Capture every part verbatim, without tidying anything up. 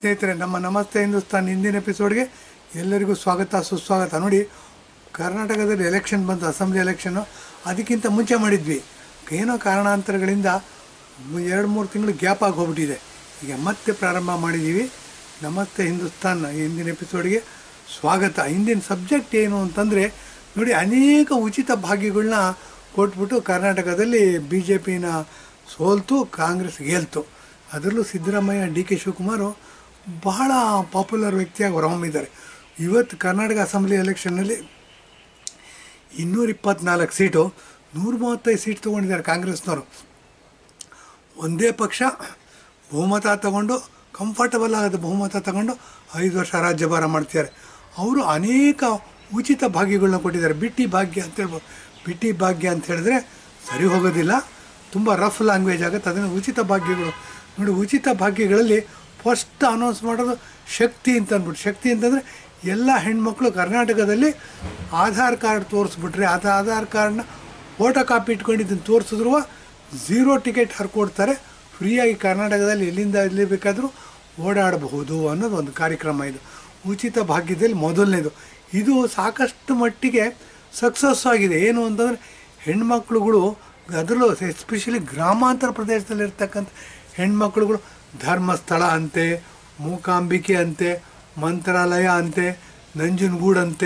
ಸ್ನೇಹಿತರೆ, ನಮ್ಮ ನಮಸ್ತೆ ಹಿಂದೂಸ್ತಾನ್ ಹಿಂದಿನ ಎಪಿಸೋಡ್ಗೆ ಎಲ್ಲರಿಗೂ ಸ್ವಾಗತ ಸುಸ್ವಾಗತ. ನೋಡಿ, ಕರ್ನಾಟಕದಲ್ಲಿ ಎಲೆಕ್ಷನ್ ಬಂತು, ಅಸೆಂಬ್ಲಿ ಎಲೆಕ್ಷನ್ನು. ಅದಕ್ಕಿಂತ ಮುಂಚೆ ಮಾಡಿದ್ವಿ. ಏನೋ ಕಾರಣಾಂತರಗಳಿಂದ ಎರಡು ಮೂರು ತಿಂಗಳು ಗ್ಯಾಪ್ ಆಗಿ ಹೋಗ್ಬಿಟ್ಟಿದೆ. ಈಗ ಮತ್ತೆ ಪ್ರಾರಂಭ ಮಾಡಿದ್ದೀವಿ. ನಮಸ್ತೆ ಹಿಂದೂಸ್ತಾನ್ ಹಿಂದಿನ ಎಪಿಸೋಡ್ಗೆ ಸ್ವಾಗತ. ಹಿಂದಿನ ಸಬ್ಜೆಕ್ಟ್ ಏನು ಅಂತಂದರೆ, ನೋಡಿ, ಅನೇಕ ಉಚಿತ ಭಾಗ್ಯಗಳನ್ನ ಕೊಟ್ಬಿಟ್ಟು ಕರ್ನಾಟಕದಲ್ಲಿ ಬಿ ಜೆ ಪಿನ ಸೋಲ್ತು, ಕಾಂಗ್ರೆಸ್ ಗೆಲ್ತು. ಅದರಲ್ಲೂ ಸಿದ್ದರಾಮಯ್ಯ, ಡಿ ಕೆ ಶಿವಕುಮಾರು ಬಹಳ ಪಾಪ್ಯುಲರ್ ವ್ಯಕ್ತಿಯಾಗಿ ಹೊರಹೊಮ್ಮಿದ್ದಾರೆ. ಇವತ್ತು ಕರ್ನಾಟಕ ಅಸೆಂಬ್ಲಿ ಎಲೆಕ್ಷನ್ನಲ್ಲಿ ಇನ್ನೂರ ಇಪ್ಪತ್ತ್ನಾಲ್ಕು ಸೀಟು, ನೂರ ಮೂವತ್ತೈದು ಸೀಟ್ ತೊಗೊಂಡಿದ್ದಾರೆ ಕಾಂಗ್ರೆಸ್ನವರು. ಒಂದೇ ಪಕ್ಷ ಬಹುಮತ ತಗೊಂಡು, ಕಂಫರ್ಟಬಲ್ ಆದ ಬಹುಮತ ತಗೊಂಡು ಐದು ವರ್ಷ ರಾಜ್ಯಭಾರ ಮಾಡ್ತಿದ್ದಾರೆ. ಅವರು ಅನೇಕ ಉಚಿತ ಭಾಗ್ಯಗಳನ್ನ ಕೊಟ್ಟಿದ್ದಾರೆ. ಬಿಟ್ಟಿ ಭಾಗ್ಯ ಅಂತ ಹೇಳ್ಬೋದು. ಬಿಟ್ಟಿ ಭಾಗ್ಯ ಅಂತ ಹೇಳಿದ್ರೆ ಸರಿ ಹೋಗೋದಿಲ್ಲ, ತುಂಬ ರಫ್ ಲ್ಯಾಂಗ್ವೇಜ್ ಆಗುತ್ತೆ. ಅದನ್ನು ಉಚಿತ ಭಾಗ್ಯಗಳು ನೋಡಿ. ಉಚಿತ ಭಾಗ್ಯಗಳಲ್ಲಿ ಫಸ್ಟ್ ಅನೌನ್ಸ್ ಮಾಡೋದು ಶಕ್ತಿ ಅಂತ ಅಂದ್ಬಿಟ್ಟು. ಶಕ್ತಿ ಅಂತಂದರೆ ಎಲ್ಲ ಹೆಣ್ಮಕ್ಳು ಕರ್ನಾಟಕದಲ್ಲಿ ಆಧಾರ್ ಕಾರ್ಡ್ ತೋರಿಸ್ಬಿಟ್ರೆ, ಅದು ಆಧಾರ್ ಕಾರ್ಡ್ನ ಫೋಟೋ ಕಾಪಿ ಇಟ್ಕೊಂಡಿದ್ದನ್ನು ತೋರಿಸಿದ್ರು ಝೀರೋ ಟಿಕೆಟ್ ಹರ್ಕೊಡ್ತಾರೆ. ಫ್ರೀಯಾಗಿ ಕರ್ನಾಟಕದಲ್ಲಿ ಎಲ್ಲಿಂದ ಎಲ್ಲಿ ಬೇಕಾದರೂ ಓಡಾಡಬಹುದು ಅನ್ನೋದು ಒಂದು ಕಾರ್ಯಕ್ರಮ. ಇದು ಉಚಿತ ಭಾಗ್ಯದಲ್ಲಿ ಮೊದಲನೇದು. ಇದು ಸಾಕಷ್ಟು ಮಟ್ಟಿಗೆ ಸಕ್ಸಸ್ ಆಗಿದೆ. ಏನು ಅಂತಂದರೆ, ಹೆಣ್ಮಕ್ಳುಗಳು, ಅದರಲ್ಲೂ ಎಸ್ಪೆಷಲಿ ಗ್ರಾಮಾಂತರ ಪ್ರದೇಶದಲ್ಲಿರ್ತಕ್ಕಂಥ ಹೆಣ್ಮಕ್ಳುಗಳು ಧರ್ಮಸ್ಥಳ ಅಂತೆ, ಮೂಕಾಂಬಿಕೆ ಅಂತೆ, ಮಂತ್ರಾಲಯ ಅಂತೆ, ನಂಜನಗೂಡಂತೆ,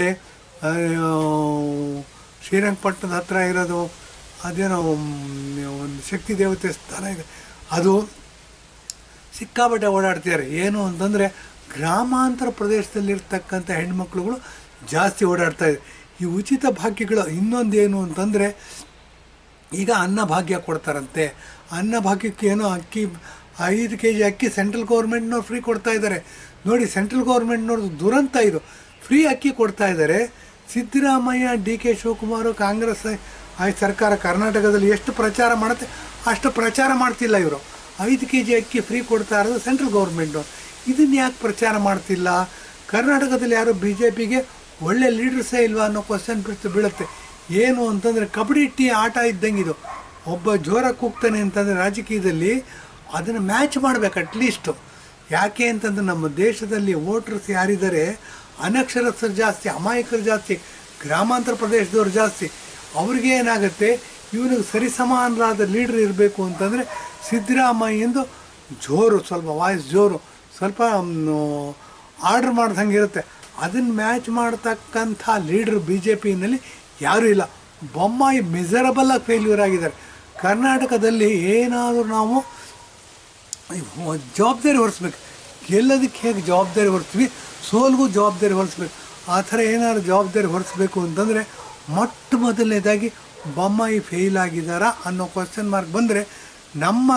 ಶ್ರೀರಂಗಪಟ್ಟಣದ ಹತ್ರ ಇರೋದು ಅದೇನೋ ಒಂದು ಶಕ್ತಿ ದೇವತೆ ಸ್ಥಾನ ಇದೆ, ಅದು ಸಿಕ್ಕಾಪಟ್ಟೆ ಓಡಾಡ್ತಿದ್ದಾರೆ. ಏನು ಅಂತಂದರೆ, ಗ್ರಾಮಾಂತರ ಪ್ರದೇಶದಲ್ಲಿರ್ತಕ್ಕಂಥ ಹೆಣ್ಮಕ್ಳುಗಳು ಜಾಸ್ತಿ ಓಡಾಡ್ತಾ ಇದೆ. ಈ ಉಚಿತ ಭಾಗ್ಯಗಳು ಇನ್ನೊಂದೇನು ಅಂತಂದರೆ, ಈಗ ಅನ್ನಭಾಗ್ಯ ಕೊಡ್ತಾರಂತೆ. ಅನ್ನಭಾಗ್ಯಕ್ಕೆ ಏನೋ ಅಕ್ಕಿ ಐದು ಕೆ ಜಿ ಅಕ್ಕಿ ಸೆಂಟ್ರಲ್ ಗೌರ್ಮೆಂಟ್ನವ್ರು ಫ್ರೀ ಕೊಡ್ತಾ ಇದ್ದಾರೆ. ನೋಡಿ, ಸೆಂಟ್ರಲ್ ಗೌರ್ಮೆಂಟ್ನವ್ರದ್ದು ದುರಂತ ಇದು. ಫ್ರೀ ಅಕ್ಕಿ ಕೊಡ್ತಾ ಇದ್ದಾರೆ. ಸಿದ್ದರಾಮಯ್ಯ, ಡಿ ಕೆ ಶಿವಕುಮಾರು, ಕಾಂಗ್ರೆಸ್ ಸರ್ಕಾರ ಕರ್ನಾಟಕದಲ್ಲಿ ಎಷ್ಟು ಪ್ರಚಾರ ಮಾಡುತ್ತೆ ಅಷ್ಟು ಪ್ರಚಾರ ಮಾಡ್ತಿಲ್ಲ ಇವರು. ಐದು ಕೆ ಜಿ ಅಕ್ಕಿ ಫ್ರೀ ಕೊಡ್ತಾ ಇರೋದು ಸೆಂಟ್ರಲ್ ಗೌರ್ಮೆಂಟು. ಇದನ್ನು ಯಾಕೆ ಪ್ರಚಾರ ಮಾಡ್ತಿಲ್ಲ? ಕರ್ನಾಟಕದಲ್ಲಿ ಯಾರು ಬಿ ಜೆ ಪಿಗೆ ಒಳ್ಳೆ ಲೀಡರ್ಸೇ ಇಲ್ವಾ ಅನ್ನೋ ಕ್ವಶನ್ ಬೀಳುತ್ತೆ. ಏನು ಅಂತಂದರೆ, ಕಬಡ್ಡಿ ಟೀ ಆಟ ಇದ್ದಂಗೆ ಇದು. ಒಬ್ಬ ಜೋರಾಗಿ ಕೂಗ್ತಾನೆ ಅಂತಂದರೆ ರಾಜಕೀಯದಲ್ಲಿ ಅದನ್ನು ಮ್ಯಾಚ್ ಮಾಡಬೇಕು ಅಟ್ಲೀಸ್ಟು. ಯಾಕೆ ಅಂತಂದರೆ, ನಮ್ಮ ದೇಶದಲ್ಲಿ ವೋಟರ್ಸ್ ಯಾರಿದ್ದಾರೆ, ಅನಕ್ಷರಸ್ಥರು ಜಾಸ್ತಿ, ಅಮಾಯಕರು ಜಾಸ್ತಿ, ಗ್ರಾಮಾಂತರ ಪ್ರದೇಶದವ್ರು ಜಾಸ್ತಿ. ಅವ್ರಿಗೆ ಏನಾಗುತ್ತೆ, ಇವನಿಗೆ ಸರಿಸಮಾನರಾದ ಲೀಡ್ರ್ ಇರಬೇಕು ಅಂತಂದರೆ ಸಿದ್ದರಾಮಯ್ಯಂದು ಜೋರು, ಸ್ವಲ್ಪ ವಾಯ್ಸ್ ಜೋರು, ಸ್ವಲ್ಪ ಆರ್ಡ್ರ್ ಮಾಡ್ದಂಗೆ ಇರುತ್ತೆ. ಅದನ್ನು ಮ್ಯಾಚ್ ಮಾಡ್ತಕ್ಕಂಥ ಲೀಡ್ರ್ ಬಿ ಜೆ ಪಿನಲ್ಲಿ ಯಾರೂ ಇಲ್ಲ. ಬೊಮ್ಮಾಯಿ ಮಿಸರಬಲಾಗಿ ಫೇಲ್ಯೂರ್ ಆಗಿದ್ದಾರೆ. ಕರ್ನಾಟಕದಲ್ಲಿ ಏನಾದರೂ ನಾವು ಜವಾಬ್ದಾರಿ ಹೊರಿಸ್ಬೇಕು. ಗೆಲ್ಲೋದಕ್ಕೆ ಹೇಗೆ ಜವಾಬ್ದಾರಿ ಹೊರಿಸ್ತೀವಿ, ಸೋಲ್ಗೂ ಜವಾಬ್ದಾರಿ ಹೊರಿಸ್ಬೇಕು. ಆ ಥರ ಏನಾದ್ರು ಜವಾಬ್ದಾರಿ ಹೊರಿಸ್ಬೇಕು ಅಂತಂದರೆ, ಮೊಟ್ಟ ಮೊದಲನೇದಾಗಿ ಬೊಮ್ಮಾಯಿ ಫೇಲ್ ಆಗಿದ್ದಾರಾ ಅನ್ನೋ ಕ್ವಶನ್ ಮಾರ್ಕ್ ಬಂದರೆ, ನಮ್ಮ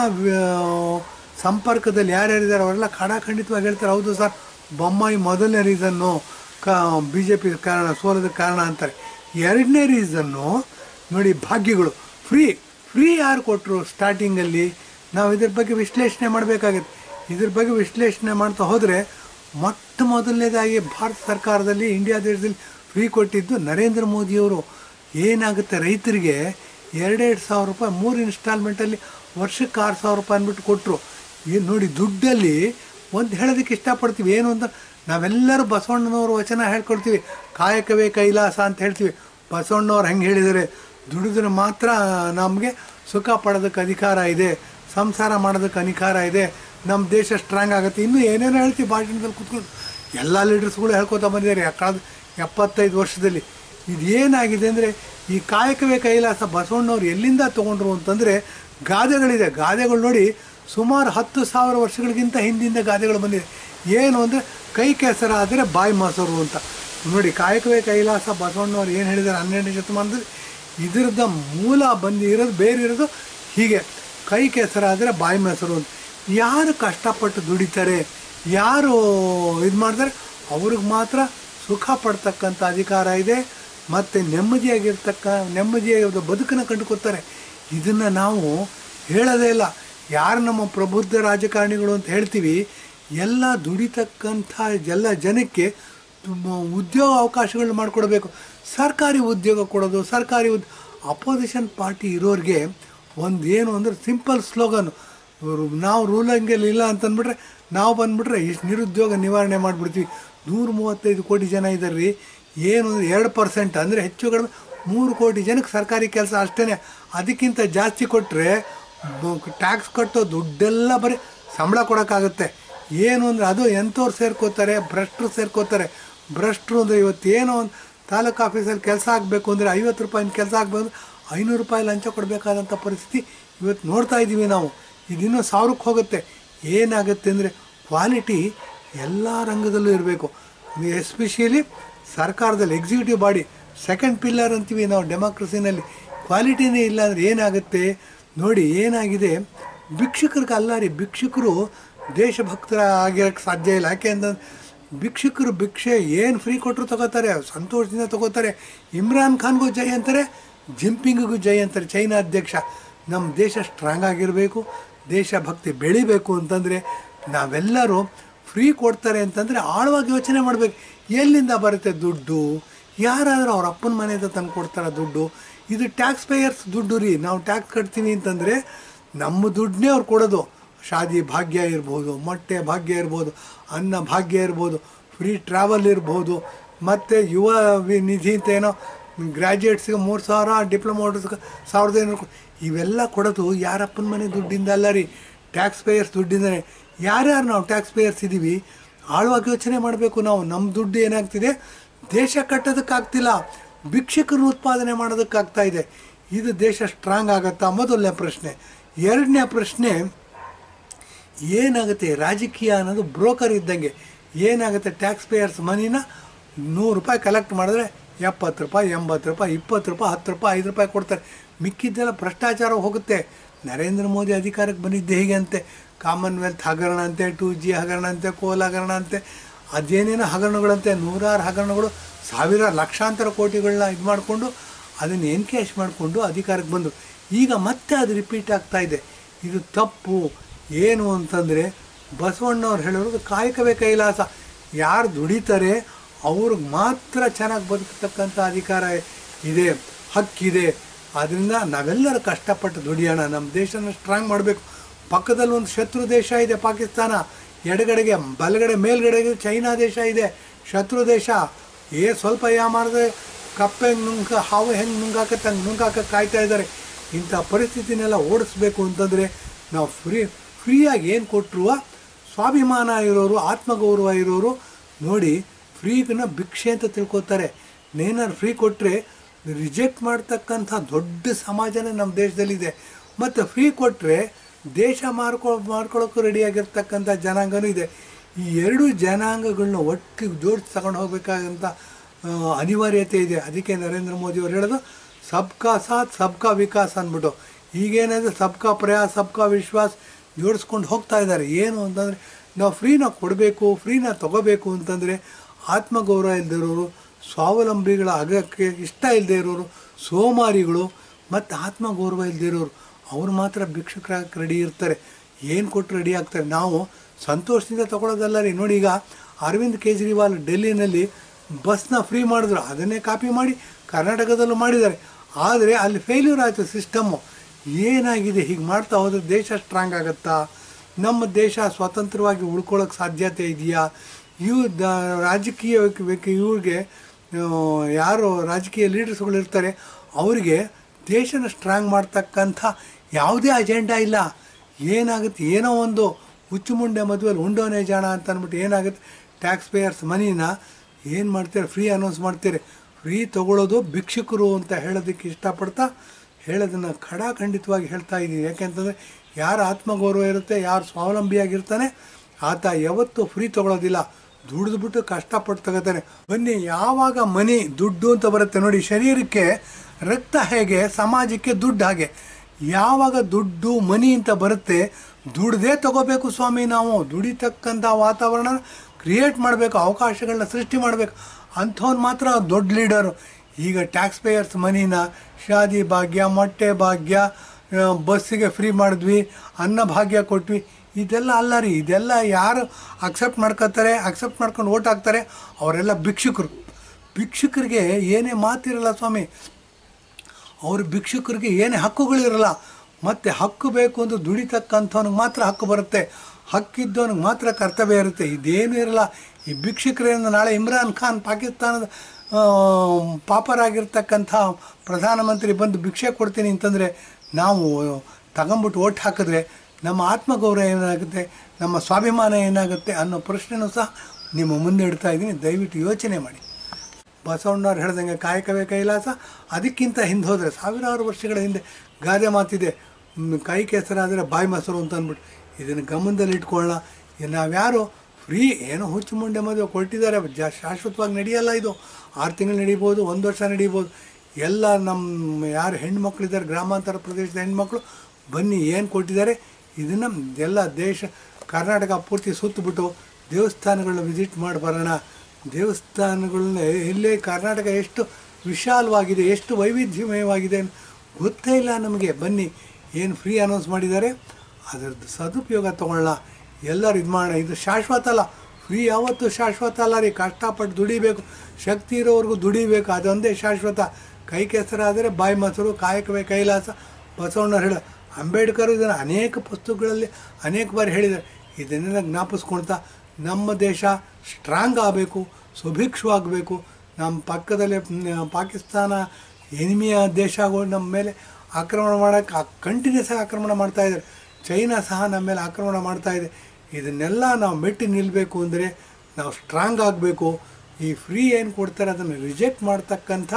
ಸಂಪರ್ಕದಲ್ಲಿ ಯಾರ್ಯಾರಿದ್ದಾರೆ ಅವರೆಲ್ಲ ಖಡಾಖಂಡಿತವಾಗಿ ಹೇಳ್ತಾರೆ, ಹೌದು ಸರ್, ಬೊಮ್ಮಾಯಿ ಮೊದಲನೇ ರೀಸನ್ನು ಕ ಬಿ ಜೆ ಪಿ ಕಾರಣ, ಸೋಲೋದಕ್ಕೆ ಕಾರಣ ಅಂತಾರೆ. ಎರಡನೇ ರೀಸನ್ನು ನೋಡಿ, ಭಾಗ್ಯಗಳು ಫ್ರೀ ಫ್ರೀ ಯಾರು ಕೊಟ್ಟರು ಸ್ಟಾರ್ಟಿಂಗಲ್ಲಿ? ನಾವು ಇದ್ರ ಬಗ್ಗೆ ವಿಶ್ಲೇಷಣೆ ಮಾಡಬೇಕಾಗುತ್ತೆ. ಇದ್ರ ಬಗ್ಗೆ ವಿಶ್ಲೇಷಣೆ ಮಾಡ್ತಾ ಹೋದರೆ, ಮೊಟ್ಟ ಮೊದಲನೇದಾಗಿ ಭಾರತ ಸರ್ಕಾರದಲ್ಲಿ, ಇಂಡಿಯಾ ದೇಶದಲ್ಲಿ ಫ್ರೀ ಕೊಟ್ಟಿದ್ದು ನರೇಂದ್ರ ಮೋದಿಯವರು. ಏನಾಗುತ್ತೆ, ರೈತರಿಗೆ ಎರಡೆರಡು ಸಾವಿರ ರೂಪಾಯಿ ಮೂರು ಇನ್ಸ್ಟಾಲ್ಮೆಂಟಲ್ಲಿ ವರ್ಷಕ್ಕೆ ಆರು ಸಾವಿರ ರೂಪಾಯಿ ಅಂದ್ಬಿಟ್ಟು ಕೊಟ್ಟರು. ಏನು ನೋಡಿ, ದುಡ್ಡಲ್ಲಿ ಒಂದು ಹೇಳೋದಕ್ಕೆ ಇಷ್ಟಪಡ್ತೀವಿ. ಏನು ಅಂತ, ನಾವೆಲ್ಲರೂ ಬಸವಣ್ಣನವರು ವಚನ ಹೇಳ್ಕೊಡ್ತೀವಿ, ಕಾಯಕವೇ ಕೈಲಾಸ ಅಂತ ಹೇಳ್ತೀವಿ. ಬಸವಣ್ಣವ್ರು ಹೆಂಗೆ ಹೇಳಿದರೆ, ದುಡಿದ್ರೆ ಮಾತ್ರ ನಮಗೆ ಸುಖ ಪಡೋದಕ್ಕೆ ಅಧಿಕಾರ ಇದೆ, ಸಂಸಾರ ಮಾಡೋದಕ್ಕೆ ಅಧಿಕಾರ ಇದೆ, ನಮ್ಮ ದೇಶ ಸ್ಟ್ರಾಂಗ್ ಆಗುತ್ತೆ. ಇನ್ನೂ ಏನೇನೋ ಹೇಳ್ತೀವಿ ಭಾಷಣದಲ್ಲಿ ಕೂತ್ಕೊಂಡು. ಎಲ್ಲ ಲೀಡರ್ಸ್ಗಳು ಹೇಳ್ಕೊತಾ ಬಂದಿದ್ದಾರೆ ಕಳೆದ ಎಪ್ಪತ್ತೈದು ವರ್ಷದಲ್ಲಿ. ಇದೇನಾಗಿದೆ ಅಂದರೆ, ಈ ಕಾಯಕವೇ ಕೈಲಾಸ ಬಸವಣ್ಣವ್ರು ಎಲ್ಲಿಂದ ತೊಗೊಂಡ್ರು ಅಂತಂದರೆ, ಗಾದೆಗಳಿದೆ. ಗಾದೆಗಳು ನೋಡಿ, ಸುಮಾರು ಹತ್ತು ಸಾವಿರ ವರ್ಷಗಳಿಗಿಂತ ಹಿಂದಿಂದ ಗಾದೆಗಳು ಬಂದಿದೆ. ಏನು ಅಂದರೆ, ಕೈ ಕೆಸರಾದರೆ ಬಾಯಿ ಮೊಸರು ಅಂತ. ನೋಡಿ, ಕಾಯಕವೇ ಕೈಲಾಸ ಬಸವಣ್ಣವ್ರು ಏನು ಹೇಳಿದ್ದಾರೆ ಹನ್ನೆರಡನೇ ಶತಮಾನದಲ್ಲಿ, ಇದರದ ಮೂಲ ಬಂದು ಇರೋದು ಬೇರೆ ಇರೋದು ಹೀಗೆ, ಕೈ ಕೆಸರಾದರೆ ಬಾಯಿ ಮೊಸರು ಅಂತ. ಯಾರು ಕಷ್ಟಪಟ್ಟು ದುಡಿತಾರೆ, ಯಾರು ಇದು ಮಾಡ್ತಾರೆ, ಅವ್ರಿಗೆ ಮಾತ್ರ ಸುಖ ಪಡ್ತಕ್ಕಂಥ ಅಧಿಕಾರ ಇದೆ, ಮತ್ತು ನೆಮ್ಮದಿಯಾಗಿರ್ತಕ್ಕ ನೆಮ್ಮದಿಯಾಗಿರೋ ಬದುಕನ್ನು ಕಂಡುಕೊತಾರೆ. ಇದನ್ನು ನಾವು ಹೇಳೋದೇ ಇಲ್ಲ. ಯಾರು ನಮ್ಮ ಪ್ರಬುದ್ಧ ರಾಜಕಾರಣಿಗಳು ಅಂತ ಹೇಳ್ತೀವಿ, ಎಲ್ಲ ದುಡಿತಕ್ಕಂಥ ಎಲ್ಲ ಜನಕ್ಕೆ ಉದ್ಯೋಗ ಅವಕಾಶಗಳನ್ನ ಮಾಡಿಕೊಡ್ಬೇಕು. ಸರ್ಕಾರಿ ಉದ್ಯೋಗ ಕೊಡೋದು, ಸರ್ಕಾರಿ ಉದ್ ಅಪೋಸಿಷನ್ ಪಾರ್ಟಿ ಇರೋರಿಗೆ ಒಂದು ಏನು ಅಂದರೆ ಸಿಂಪಲ್ ಸ್ಲೋಗನ್ನು, ನಾವು ರೂಲಂಗೆಲ್ಲ ಇಲ್ಲ ಅಂತಂದ್ಬಿಟ್ರೆ ನಾವು ಬಂದುಬಿಟ್ರೆ ಇಷ್ಟು ನಿರುದ್ಯೋಗ ನಿವಾರಣೆ ಮಾಡಿಬಿಡ್ತೀವಿ. ನೂರ ಮೂವತ್ತೈದು ಕೋಟಿ ಜನ ಇದ್ದಾರೆ ರೀ. ಏನು ಎರಡು ಪರ್ಸೆಂಟ್ ಅಂದರೆ ಹೆಚ್ಚು ಕಡಿಮೆ ಮೂರು ಕೋಟಿ ಜನಕ್ಕೆ ಸರ್ಕಾರಿ ಕೆಲಸ ಅಷ್ಟೇ. ಅದಕ್ಕಿಂತ ಜಾಸ್ತಿ ಕೊಟ್ಟರೆ ಟ್ಯಾಕ್ಸ್ ಕಟ್ಟೋ ದುಡ್ಡೆಲ್ಲ ಬರೀ ಸಂಬಳ ಕೊಡೋಕ್ಕಾಗುತ್ತೆ. ಏನು ಅಂದರೆ ಅದು ಎಂಥವ್ರು ಸೇರ್ಕೋತಾರೆ, ಭ್ರಷ್ಟರು ಸೇರ್ಕೋತಾರೆ. ಭ್ರಷ್ಟರು ಅಂದರೆ ಇವತ್ತು ಏನೋ ಒಂದು ತಾಲೂಕು ಆಫೀಸಲ್ಲಿ ಕೆಲಸ ಆಗಬೇಕು ಅಂದರೆ ಐವತ್ತು ರೂಪಾಯಿನ ಕೆಲಸ ಆಗಬೇಕು ಅಂದರೆ ಐನೂರು ರೂಪಾಯಿ ಲಂಚ ಕೊಡಬೇಕಾದಂಥ ಪರಿಸ್ಥಿತಿ ಇವತ್ತು ನೋಡ್ತಾ ಇದ್ದೀವಿ ನಾವು. ಇದಿನ್ನೂ ಸಾವಿರಕ್ಕೆ ಹೋಗುತ್ತೆ. ಏನಾಗುತ್ತೆ ಅಂದರೆ ಕ್ವಾಲಿಟಿ ಎಲ್ಲ ರಂಗದಲ್ಲೂ ಇರಬೇಕು. ಎಸ್ಪೆಷಲಿ ಸರ್ಕಾರದಲ್ಲಿ ಎಕ್ಸಿಕ್ಯೂಟಿವ್ ಬಾಡಿ ಸೆಕೆಂಡ್ ಪಿಲ್ಲರ್ ಅಂತೀವಿ ನಾವು ಡೆಮಾಕ್ರಸಿನಲ್ಲಿ. ಕ್ವಾಲಿಟಿನೇ ಇಲ್ಲ ಅಂದರೆ ಏನಾಗುತ್ತೆ ನೋಡಿ. ಏನಾಗಿದೆ ಭಿಕ್ಷುಕರಿಗೆ ಅಲ್ಲ ರೀ, ಭಿಕ್ಷುಕರು ದೇಶಭಕ್ತರ ಆಗಿರೋಕ್ಕೆ ಸಾಧ್ಯ ಇಲ್ಲ. ಯಾಕೆ ಅಂತಂದ್ರೆ ಭಿಕ್ಷುಕರು ಭಿಕ್ಷೆ ಏನು ಫ್ರೀ ಕೊಟ್ಟರು ತೊಗೋತಾರೆ, ಸಂತೋಷದಿಂದ ತೊಗೋತಾರೆ. ಇಮ್ರಾನ್ ಖಾನ್ಗೂ ಜೈ ಅಂತಾರೆ, ಜಿಂಪಿಂಗಿಗೂ ಜೈ ಅಂತಾರೆ, ಚೈನಾ ಅಧ್ಯಕ್ಷ. ನಮ್ಮ ದೇಶ ಸ್ಟ್ರಾಂಗ್ ಆಗಿರಬೇಕು, ದೇಶಭಕ್ತಿ ಬೆಳಿಬೇಕು ಅಂತಂದರೆ ನಾವೆಲ್ಲರೂ ಫ್ರೀ ಕೊಡ್ತಾರೆ ಅಂತಂದರೆ ಆಳವಾಗಿ ಯೋಚನೆ ಮಾಡಬೇಕು. ಎಲ್ಲಿಂದ ಬರುತ್ತೆ ದುಡ್ಡು? ಯಾರಾದರೂ ಅವ್ರ ಅಪ್ಪನ ಮನೆಯಿಂದ ತಂದು ಕೊಡ್ತಾರೆ ದುಡ್ಡು? ಇದು ಟ್ಯಾಕ್ಸ್ ಪೇಯರ್ಸ್ ದುಡ್ಡು ರೀ. ನಾವು ಟ್ಯಾಕ್ಸ್ ಕಟ್ತೀವಿ ಅಂತಂದರೆ ನಮ್ಮ ದುಡ್ಡನ್ನೇ ಅವ್ರು ಕೊಡೋದು. ಶಾದಿ ಭಾಗ್ಯ ಇರ್ಬೋದು, ಮೊಟ್ಟೆ ಭಾಗ್ಯ ಇರ್ಬೋದು, ಅನ್ನ ಭಾಗ್ಯ ಇರ್ಬೋದು, ಫ್ರೀ ಟ್ರಾವೆಲ್ ಇರ್ಬೋದು, ಮತ್ತು ಯುವ ನಿಧಿ ಅಂತ ಏನೋ ಗ್ರ್ಯಾಜುಯೇಟ್ಸ್ಗೆ ಮೂರು ಸಾವಿರ, ಡಿಪ್ಲೊಮೋಟ್ಸ್ಗೆ ಸಾವಿರದ ಐನೂರು, ಇವೆಲ್ಲ ಕೊಡೋದು ಯಾರಪ್ಪನ ಮನೆ ದುಡ್ಡಿಂದ ಅಲ್ಲ ರೀ, ಟ್ಯಾಕ್ಸ್ ಪೇಯರ್ಸ್ ದುಡ್ಡಿಂದನೇ. ಯಾರ್ಯಾರು ನಾವು ಟ್ಯಾಕ್ಸ್ ಪೇಯರ್ಸ್ ಇದ್ದೀವಿ ಆಳವಾಗಿ ಯೋಚನೆ ಮಾಡಬೇಕು ನಾವು. ನಮ್ಮ ದುಡ್ಡು ಏನಾಗ್ತಿದೆ ದೇಶ ಕಟ್ಟೋದಕ್ಕಾಗ್ತಿಲ್ಲ, ಭಿಕ್ಷುಕರು ಉತ್ಪಾದನೆ ಮಾಡೋದಕ್ಕಾಗ್ತಾ ಇದೆ. ಇದು ದೇಶ ಸ್ಟ್ರಾಂಗ್ ಆಗುತ್ತಾ? ಮೊದಲನೇ ಪ್ರಶ್ನೆ. ಎರಡನೇ ಪ್ರಶ್ನೆ, ಏನಾಗುತ್ತೆ ರಾಜಕೀಯ ಅನ್ನೋದು ಬ್ರೋಕರ್ ಇದ್ದಂಗೆ. ಏನಾಗುತ್ತೆ ಟ್ಯಾಕ್ಸ್ ಪೇಯರ್ಸ್ ಮನಿನ ನೂರು ರೂಪಾಯಿ ಕಲೆಕ್ಟ್ ಮಾಡಿದ್ರೆ ಎಪ್ಪತ್ತು ರೂಪಾಯಿ, ಎಂಬತ್ತು ರೂಪಾಯಿ, ಇಪ್ಪತ್ತು ರೂಪಾಯಿ, ಹತ್ತು ರೂಪಾಯಿ, ಐದು ರೂಪಾಯಿ ಕೊಡ್ತಾರೆ. ಮಿಕ್ಕಿದ್ದೆಲ್ಲ ಭ್ರಷ್ಟಾಚಾರ ಹೋಗುತ್ತೆ. ನರೇಂದ್ರ ಮೋದಿ ಅಧಿಕಾರಕ್ಕೆ ಬಂದಿದ್ದೆ ಹೀಗೆ ಅಂತೆ, ಕಾಮನ್ವೆಲ್ತ್ ಹಗರಣ ಅಂತೆ, ಟು ಜಿ ಹಗರಣ ಅಂತೆ, ಕೋಲ್ ಹಗರಣ ಅಂತೆ, ಅದೇನೇನೋ ಹಗರಣಗಳಂತೆ, ನೂರಾರು ಹಗರಣಗಳು, ಸಾವಿರ ಲಕ್ಷಾಂತರ ಕೋಟಿಗಳನ್ನ ಇದು ಮಾಡಿಕೊಂಡು ಅದನ್ನು ಎನ್ಕ್ಯಾಶ್ ಮಾಡಿಕೊಂಡು ಅಧಿಕಾರಕ್ಕೆ ಬಂದರು. ಈಗ ಮತ್ತೆ ಅದು ರಿಪೀಟ್ ಆಗ್ತಾ ಇದೆ. ಇದು ತಪ್ಪು. ಏನು ಅಂತಂದರೆ ಬಸವಣ್ಣವ್ರು ಹೇಳೋದು ಕಾಯಕವೇ ಕೈಲಾಸ. ಯಾರು ದುಡಿತಾರೆ ಅವ್ರಿಗೆ ಮಾತ್ರ ಚೆನ್ನಾಗಿ ಬದುಕತಕ್ಕಂಥ ಅಧಿಕಾರ ಇದೆ, ಹಕ್ಕಿದೆ. ಆದ್ದರಿಂದ ನಾವೆಲ್ಲರೂ ಕಷ್ಟಪಟ್ಟು ದುಡಿಯೋಣ, ನಮ್ಮ ದೇಶನ ಸ್ಟ್ರಾಂಗ್ ಮಾಡಬೇಕು. ಪಕ್ಕದಲ್ಲಿ ಒಂದು ಶತ್ರು ದೇಶ ಇದೆ ಪಾಕಿಸ್ತಾನ, ಎಡಗಡೆಗೆ ಬಲಗಡೆ ಮೇಲ್ಗಡೆಗೆ ಚೈನಾ ದೇಶ ಇದೆ, ಶತ್ರು ದೇಶ. ಏ ಸ್ವಲ್ಪ ಯಾಮಾರದೆ ಕಪ್ಪೆ ಹೆಂಗೆ ನುಂಗ ಹಾವು ಹೆಂಗೆ ನುಂಗಾಕತ್ತೆ ಹಂಗೆ ನುಂಗಾಕಕ್ಕೆ ಕಾಯ್ತಾ ಇದ್ದಾರೆ. ಇಂಥ ಪರಿಸ್ಥಿತಿನೆಲ್ಲ ಓಡಿಸ್ಬೇಕು ಅಂತಂದರೆ ನಾವು ಫ್ರೀ ಫ್ರೀಯಾಗಿ ಏನು ಕೊಟ್ಟರು ಸ್ವಾಭಿಮಾನ ಇರೋರು, ಆತ್ಮಗೌರವ ಇರೋರು ನೋಡಿ ಫ್ರೀಗನ್ನ ಭಿಕ್ಷೆ ಅಂತ ತಿಳ್ಕೊತಾರೆ. ಏನಾದ್ರು ಫ್ರೀ ಕೊಟ್ಟರೆ ರಿಜೆಕ್ಟ್ ಮಾಡ್ತಕ್ಕಂಥ ದೊಡ್ಡ ಸಮಾಜನೇ ನಮ್ಮ ದೇಶದಲ್ಲಿದೆ. ಮತ್ತು ಫ್ರೀ ಕೊಟ್ಟರೆ ದೇಶ ಮಾರ್ಕೊ ಮಾರ್ಕೊಳ್ಳೋಕ್ಕೂ ರೆಡಿಯಾಗಿರ್ತಕ್ಕಂಥ ಜನಾಂಗನೂ ಇದೆ. ಈ ಎರಡು ಜನಾಂಗಗಳನ್ನ ಒಟ್ಟಿಗೆ ಜೋಡಿಸಿ ತಗೊಂಡು ಹೋಗಬೇಕಾದಂಥ ಅನಿವಾರ್ಯತೆ ಇದೆ. ಅದಕ್ಕೆ ನರೇಂದ್ರ ಮೋದಿಯವರು ಹೇಳೋದು ಸಬ್ಕಾ ಸಾಥ್ ಸಬ್ಕಾ ವಿಕಾಸ್ ಅಂದ್ಬಿಟ್ಟು. ಈಗೇನಾದರೆ ಸಬ್ಕಾ ಪ್ರಯಾಸ್ ಸಬ್ಕಾ ವಿಶ್ವಾಸ್ ಜೋಡಿಸ್ಕೊಂಡು ಹೋಗ್ತಾ ಇದ್ದಾರೆ. ಏನು ಅಂತಂದರೆ ನಾವು ಫ್ರೀನ ಕೊಡಬೇಕು, ಫ್ರೀನ ತೊಗೋಬೇಕು ಅಂತಂದರೆ ಆತ್ಮಗೌರವ ಇಲ್ಲದಿರೋರು, ಸ್ವಾವಲಂಬಿಗಳ ಅಗಕ್ಕೆ ಇಷ್ಟ ಇಲ್ಲದೆ ಇರೋರು, ಸೋಮಾರಿಗಳು ಮತ್ತು ಆತ್ಮಗೌರವ ಇಲ್ಲದೆ ಇರೋರು ಅವ್ರು ಮಾತ್ರ ಭಿಕ್ಷುಕರಾಗಕ್ಕೆ ರೆಡಿ ಇರ್ತಾರೆ. ಏನು ಕೊಟ್ಟು ರೆಡಿ ಆಗ್ತಾರೆ. ನಾವು ಸಂತೋಷದಿಂದ ತೊಗೊಳೋದಲ್ಲ ರೀ. ನೋಡಿ, ಈಗ ಅರವಿಂದ್ ಕೇಜ್ರಿವಾಲ್ ಡೆಲ್ಲಿನಲ್ಲಿ ಬಸ್ನ ಫ್ರೀ ಮಾಡಿದ್ರು, ಅದನ್ನೇ ಕಾಪಿ ಮಾಡಿ ಕರ್ನಾಟಕದಲ್ಲೂ ಮಾಡಿದ್ದಾರೆ. ಆದರೆ ಅಲ್ಲಿ ಫೇಲ್ಯೂರ್ ಆಯಿತು ಸಿಸ್ಟಮ್ಮು. ಏನಾಗಿದೆ? ಹೀಗೆ ಮಾಡ್ತಾ ಹೋದರೆ ದೇಶ ಸ್ಟ್ರಾಂಗ್ ಆಗುತ್ತಾ? ನಮ್ಮ ದೇಶ ಸ್ವತಂತ್ರವಾಗಿ ಉಳ್ಕೊಳ್ಳೋಕ್ಕೆ ಸಾಧ್ಯತೆ ಇದೆಯಾ? ಇವು ದ ರಾಜಕೀಯ ಇವ್ರಿಗೆ ಯಾರು ರಾಜಕೀಯ ಲೀಡರ್ಸ್ಗಳು ಇರ್ತಾರೆ ಅವರಿಗೆ ದೇಶನ ಸ್ಟ್ರಾಂಗ್ ಮಾಡ್ತಕ್ಕಂಥ ಯಾವುದೇ ಅಜೆಂಡಾ ಇಲ್ಲ. ಏನಾಗುತ್ತೆ, ಏನೋ ಒಂದು ಹುಚ್ಚುಮುಂಡೆ ಮದುವೆಯಲ್ಲಿ ಉಂಡೋನೇ ಜಾಣ ಅಂತ ಅಂದ್ಬಿಟ್ಟು ಏನಾಗುತ್ತೆ, ಟ್ಯಾಕ್ಸ್ ಪೇಯರ್ಸ್ ಮನಿನ ಏನು ಮಾಡ್ತಾರೆ, ಫ್ರೀ ಅನೌನ್ಸ್ ಮಾಡ್ತಾರೆ. ಫ್ರೀ ತೊಗೊಳ್ಳೋದು ಭಿಕ್ಷುಕರು ಅಂತ ಹೇಳೋದಕ್ಕೆ ಇಷ್ಟಪಡ್ತಾ ಹೇಳೋದನ್ನು ಖಡಾಖಂಡಿತವಾಗಿ ಹೇಳ್ತಾ ಇದ್ದೀವಿ. ಯಾಕೆಂತಂದರೆ ಯಾರು ಆತ್ಮಗೌರವ ಇರುತ್ತೆ, ಯಾರು ಸ್ವಾವಲಂಬಿಯಾಗಿರ್ತಾನೆ ಆತ ಯಾವತ್ತೂ ಫ್ರೀ ತೊಗೊಳೋದಿಲ್ಲ, ದುಡಿದ್ಬಿಟ್ಟು ಕಷ್ಟಪಟ್ಟು ತಗೋತಾನೆ. ಬನ್ನಿ, ಯಾವಾಗ ಮನಿ ದುಡ್ಡು ಅಂತ ಬರುತ್ತೆ ನೋಡಿ, ಶರೀರಕ್ಕೆ ರಕ್ತ ಹೇಗೆ ಸಮಾಜಕ್ಕೆ ದುಡ್ಡು ಹಾಗೆ. ಯಾವಾಗ ದುಡ್ಡು ಮನಿ ಅಂತ ಬರುತ್ತೆ ದುಡ್ದೇ ತಗೋಬೇಕು ಸ್ವಾಮಿ. ನಾವು ದುಡಿತಕ್ಕಂಥ ವಾತಾವರಣ ಕ್ರಿಯೇಟ್ ಮಾಡಬೇಕು, ಅವಕಾಶಗಳನ್ನ ಸೃಷ್ಟಿ ಮಾಡಬೇಕು. ಅಂಥವ್ನು ಮಾತ್ರ ದೊಡ್ಡ ಲೀಡರು. ಈಗ ಟ್ಯಾಕ್ಸ್ ಪೇಯರ್ಸ್ ಮನಿನ ಶಾದಿ ಭಾಗ್ಯ, ಮೊಟ್ಟೆ ಭಾಗ್ಯ, ಬಸ್ಸಿಗೆ ಫ್ರೀ ಮಾಡಿದ್ವಿ, ಅನ್ನ ಭಾಗ್ಯ ಕೊಟ್ವಿ, ಇದೆಲ್ಲ ಅಲ್ಲ ರೀ. ಇದೆಲ್ಲ ಯಾರು ಅಕ್ಸೆಪ್ಟ್ ಮಾಡ್ಕೊತಾರೆ, ಅಕ್ಸೆಪ್ಟ್ ಮಾಡ್ಕೊಂಡು ಓಟ್ ಹಾಕ್ತಾರೆ ಅವರೆಲ್ಲ ಭಿಕ್ಷುಕರು. ಭಿಕ್ಷುಕರಿಗೆ ಏನೇ ಮಾತಿರಲ್ಲ ಸ್ವಾಮಿ. ಅವ್ರ ಭಿಕ್ಷುಕರಿಗೆ ಏನೇ ಹಕ್ಕುಗಳಿರಲ್ಲ. ಮತ್ತು ಹಕ್ಕು ಬೇಕು ಅಂತ ದುಡಿತಕ್ಕಂಥವ್ನಿಗೆ ಮಾತ್ರ ಹಕ್ಕು ಬರುತ್ತೆ, ಹಕ್ಕಿದ್ದವನಿಗೆ ಮಾತ್ರ ಕರ್ತವ್ಯ ಇರುತ್ತೆ. ಇದೇನೂ ಇರಲ್ಲ. ಈ ಭಿಕ್ಷುಕರಿಂದ ನಾಳೆ ಇಮ್ರಾನ್ ಖಾನ್ ಪಾಕಿಸ್ತಾನದ ಪಾಪರಾಗಿರ್ತಕ್ಕಂಥ ಪ್ರಧಾನಮಂತ್ರಿ ಬಂದು ಭಿಕ್ಷೆ ಕೊಡ್ತೀನಿ ಅಂತಂದರೆ ನಾವು ತಗೊಂಬಿಟ್ಟು ಓಟ್ ಹಾಕಿದ್ರೆ ನಮ್ಮ ಆತ್ಮಗೌರವ ಏನಾಗುತ್ತೆ, ನಮ್ಮ ಸ್ವಾಭಿಮಾನ ಏನಾಗುತ್ತೆ ಅನ್ನೋ ಪ್ರಶ್ನೆನೂ ಸಹ ನಿಮ್ಮ ಮುಂದೆ ಇಡ್ತಾ ಇದ್ದೀನಿ. ದಯವಿಟ್ಟು ಯೋಚನೆ ಮಾಡಿ. ಬಸವಣ್ಣವ್ರು ಹೇಳ್ದಂಗೆ ಕಾಯಕವೇ ಕೈಲಾಸ. ಅದಕ್ಕಿಂತ ಹಿಂದೆ ಹೋದರೆ ಸಾವಿರಾರು ವರ್ಷಗಳ ಹಿಂದೆ ಗಾದೆ ಮಾತಿದೆ, ಕೈ ಕೆಸರಾದರೆ ಬಾಯಿ ಮೊಸರು ಅಂತ ಅಂದ್ಬಿಟ್ಟು. ಇದನ್ನು ಗಮನದಲ್ಲಿ ಇಟ್ಕೊಳ್ಳೋಣ. ನಾವ್ಯಾರು ಫ್ರೀ ಏನೋ ಹುಚ್ಚು ಮುಂಡೆ ಮದುವೆ ಕೊಟ್ಟಿದ್ದಾರೆ, ಜಾ ಶಾಶ್ವತವಾಗಿ ನಡೆಯಲ್ಲ. ಇದು ಆರು ತಿಂಗಳು ನಡೀಬೋದು, ಒಂದು ವರ್ಷ ನಡೀಬೋದು. ಎಲ್ಲ ನಮ್ಮ ಯಾರು ಹೆಣ್ಮಕ್ಳಿದ್ದಾರೆ ಗ್ರಾಮಾಂತರ ಪ್ರದೇಶದ ಹೆಣ್ಮಕ್ಳು ಬನ್ನಿ, ಏನು ಕೊಟ್ಟಿದ್ದಾರೆ ಇದನ್ನು ಎಲ್ಲ ದೇಶ ಕರ್ನಾಟಕ ಪೂರ್ತಿ ಸುತ್ತಬಿಟ್ಟು ದೇವಸ್ಥಾನಗಳನ್ನ ವಿಸಿಟ್ ಮಾಡಿ ಬರೋಣ. ದೇವಸ್ಥಾನಗಳನ್ನ ಎಲ್ಲೇ ಕರ್ನಾಟಕ ಎಷ್ಟು ವಿಶಾಲವಾಗಿದೆ, ಎಷ್ಟು ವೈವಿಧ್ಯಮಯವಾಗಿದೆ ಗೊತ್ತೇ ಇಲ್ಲ ನಮಗೆ. ಬನ್ನಿ, ಏನು ಫ್ರೀ ಅನೌನ್ಸ್ ಮಾಡಿದ್ದಾರೆ ಅದರದ್ದು ಸದುಪಯೋಗ ತೊಗೊಳ್ಳೋಣ. ಎಲ್ಲರೂ ಇದು ಮಾಡೋಣ. ಇದು ಶಾಶ್ವತ ಅಲ್ಲ, ಫ್ರೀ ಯಾವತ್ತೂ ಶಾಶ್ವತ ಅಲ್ಲ ರೀ. ಕಷ್ಟಪಟ್ಟು ದುಡಿಬೇಕು, ಶಕ್ತಿ ಇರೋವರೆಗೂ ದುಡಿಬೇಕು, ಅದೊಂದೇ ಶಾಶ್ವತ. ಕೈ ಕೆಸರಾದರೆ ಬಾಯಿ ಮೊಸರು, ಕಾಯಕವೇ ಕೈಲಾಸ. ಬಸವಣ್ಣವ್ರು ಹೇಳ, ಅಂಬೇಡ್ಕರ್ ಇದನ್ನು ಅನೇಕ ಪುಸ್ತಕಗಳಲ್ಲಿ ಅನೇಕ ಬಾರಿ ಹೇಳಿದ್ದಾರೆ. ಇದನ್ನೆಲ್ಲ ಜ್ಞಾಪಿಸ್ಕೊಳ್ತಾ ನಮ್ಮ ದೇಶ ಸ್ಟ್ರಾಂಗ್ ಆಗಬೇಕು, ಸುಭಿಕ್ಷವಾಗಬೇಕು. ನಮ್ಮ ಪಕ್ಕದಲ್ಲಿ ಪಾಕಿಸ್ತಾನ ಎನಿಮಿಯ ದೇಶಗಳು ನಮ್ಮ ಮೇಲೆ ಆಕ್ರಮಣ ಮಾಡೋಕ್ಕೆ ಕಂಟಿನ್ಯೂಸ್ ಆಗಿ ಆಕ್ರಮಣ ಮಾಡ್ತಾಯಿದ್ದಾರೆ. ಚೈನಾ ಸಹ ನಮ್ಮ ಮೇಲೆ ಆಕ್ರಮಣ ಮಾಡ್ತಾಯಿದೆ. ಇದನ್ನೆಲ್ಲ ನಾವು ಮೆಟ್ಟಿ ನಿಲ್ಲಬೇಕು ಅಂದರೆ ನಾವು ಸ್ಟ್ರಾಂಗ್ ಆಗಬೇಕು. ಈ ಫ್ರೀ ಏನು ಕೊಡ್ತಾರೆ ಅದನ್ನು ರಿಜೆಕ್ಟ್ ಮಾಡ್ತಕ್ಕಂಥ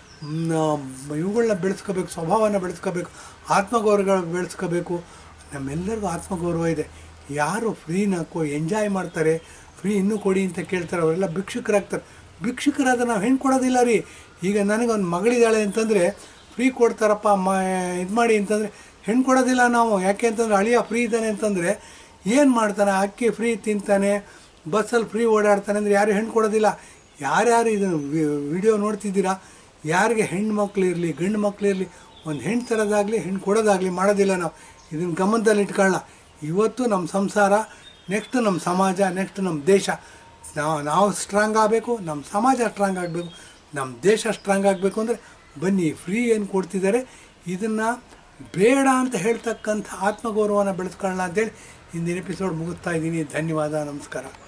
ಇವುಗಳನ್ನ ಬೆಳೆಸ್ಕೋಬೇಕು, ಸ್ವಭಾವನ ಬೆಳೆಸ್ಕೋಬೇಕು, ಆತ್ಮಗೌರವ ಬೆಳೆಸ್ಕೋಬೇಕು. ನಮ್ಮೆಲ್ಲರಿಗೂ ಆತ್ಮಗೌರವ ಇದೆ. ಯಾರು ಫ್ರೀನ ಕೊ ಎಂಜಾಯ್ ಮಾಡ್ತಾರೆ, ಫ್ರೀ ಇನ್ನೂ ಕೊಡಿ ಅಂತ ಕೇಳ್ತಾರೆ, ಅವರೆಲ್ಲ ಭಿಕ್ಷುಕರಾಗ್ತಾರೆ. ಭಿಕ್ಷುಕರಾದ್ರೆ ನಾವು ಹೆಣ್ಣು ಕೊಡೋದಿಲ್ಲ ರೀ. ಈಗ ನನಗೊಂದು ಮಗಳಿದ್ದಾಳೆ ಅಂತಂದರೆ ಫ್ರೀ ಕೊಡ್ತಾರಪ್ಪ ಮ ಇದು ಮಾಡಿ ಅಂತಂದರೆ ಹೆಣ್ಣು ಕೊಡೋದಿಲ್ಲ ನಾವು. ಯಾಕೆ ಅಂತಂದರೆ ಅಳಿಯ ಫ್ರೀ ಇದ್ದಾನೆ ಅಂತಂದರೆ ಏನು ಮಾಡ್ತಾನೆ, ಅಕ್ಕಿ ಫ್ರೀ ತಿಂತಾನೆ, ಬಸ್ಸಲ್ಲಿ ಫ್ರೀ ಓಡಾಡ್ತಾನೆ ಅಂದರೆ ಯಾರು ಹೆಣ್ಣು ಕೊಡೋದಿಲ್ಲ. ಯಾರ್ಯಾರು ಇದನ್ನು ವಿಡಿಯೋ ನೋಡ್ತಿದ್ದೀರಾ, ಯಾರಿಗೆ ಹೆಣ್ಣು ಮಕ್ಳು ಇರಲಿ ಗಂಡು ಮಕ್ಳು ಇರಲಿ, ಒಂದು ಹೆಣ್ಣು ತರೋದಾಗಲಿ ಹೆಣ್ಣು ಕೊಡೋದಾಗಲಿ ಮಾಡೋದಿಲ್ಲ ನಾವು. ಇದನ್ನು ಗಮನದಲ್ಲಿ ಇಟ್ಕೊಳ್ಳೋಣ. ಇವತ್ತು ನಮ್ಮ ಸಂಸಾರ, ನೆಕ್ಸ್ಟ್ ನಮ್ಮ ಸಮಾಜ, ನೆಕ್ಸ್ಟ್ ನಮ್ಮ ದೇಶ. ನಾವು ನಾವು ಸ್ಟ್ರಾಂಗ್ ಆಗಬೇಕು, ನಮ್ಮ ಸಮಾಜ ಸ್ಟ್ರಾಂಗ್ ಆಗಬೇಕು, ನಮ್ಮ ದೇಶ ಸ್ಟ್ರಾಂಗ್ ಆಗಬೇಕು ಅಂದರೆ ಬನ್ನಿ, ಫ್ರೀ ಏನು ಕೊಡ್ತಿದ್ದಾರೆ ಇದನ್ನು ಬೇಡ ಅಂತ ಹೇಳ್ತಕ್ಕಂಥ ಆತ್ಮಗೌರವನ ಬೆಳೆಸ್ಕೊಳ್ಳೋಣ ಅಂತೇಳಿ ಇಂದಿನ ಎಪಿಸೋಡ್ ಮುಗಿಸ್ತಾ ಇದ್ದೀನಿ. ಧನ್ಯವಾದ, ನಮಸ್ಕಾರ.